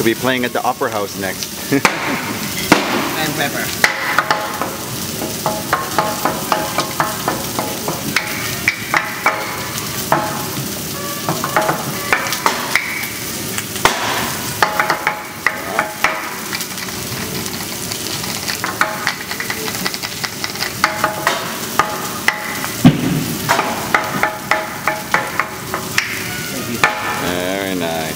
He'll be playing at the Opera House next. And pepper.